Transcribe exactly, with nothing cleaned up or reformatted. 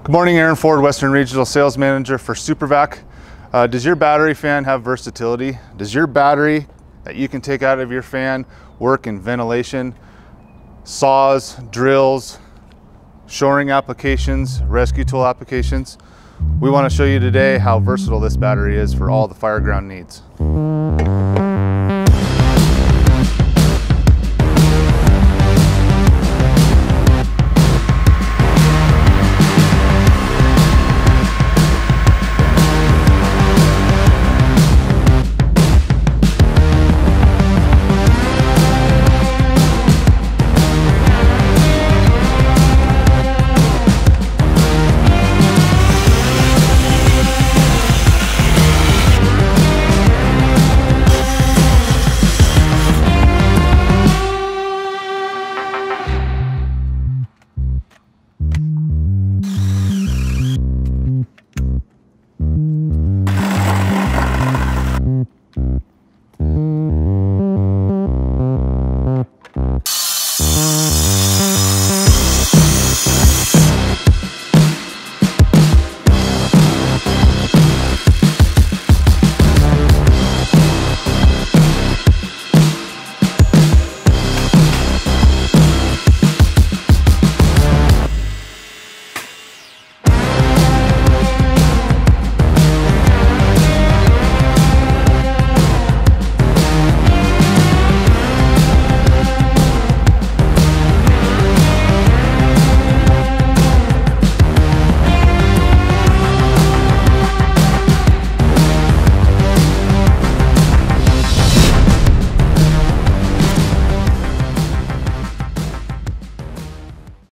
Good morning, Aaron Ford, Western Regional Sales Manager for SuperVac. Uh, does your battery fan have versatility? Does your battery that you can take out of your fan work in ventilation, saws, drills, shoring applications, rescue tool applications? We want to show you today how versatile this battery is for all the fireground needs.